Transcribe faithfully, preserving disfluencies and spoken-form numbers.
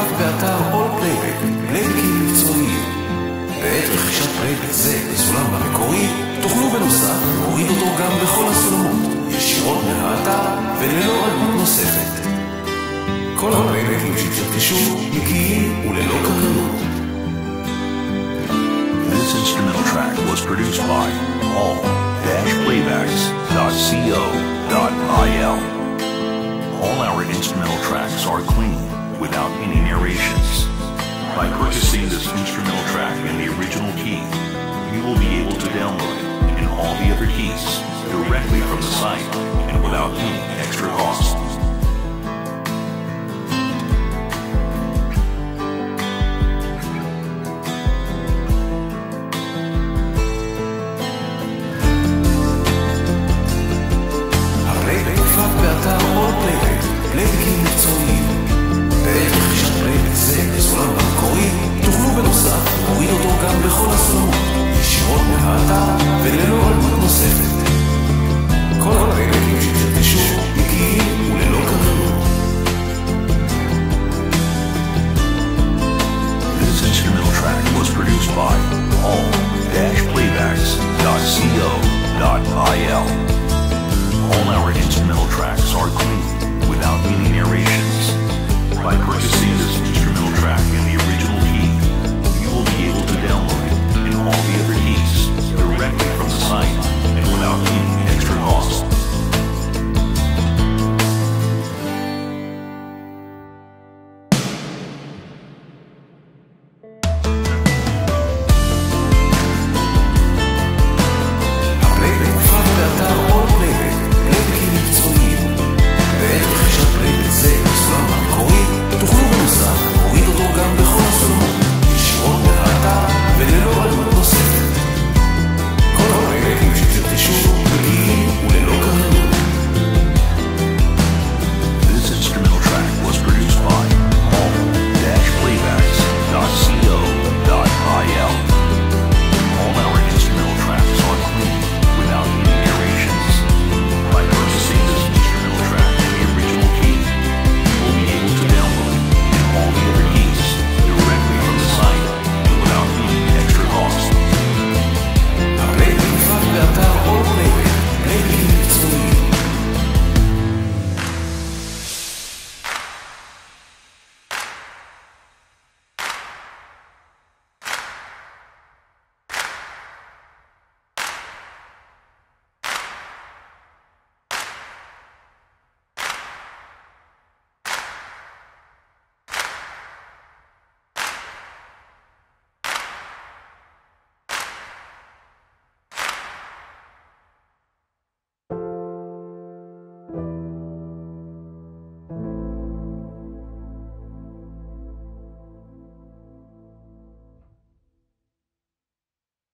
יופק באתר All Playback, פלייבקים מקצועיים. בעת רכישת פלייבק זה בסולם המקורי, תוכלו בנוסף להוריד אותו גם בכל הסולמות, ישירות מהאתר וללא עלות נוספת. כל הפלייבקים שתרכשו נקיים וללא קרנות. This instrumental track was produced by all dash playbacks dot co dot I L. All our instrumental tracks are clean, without any narrations. By purchasing this instrumental track in the original key, you will be able to download it in all the other keys directly from the site and without any extra cost. פלייבקים מקצועיים. בעת רכישת פלייבק זה בסולם המקורי, תוכלו בנוסף להוריד אותו גם בכל הסולמות, ישירות מהאתר וללא עלות נוספת. כל הפלייבק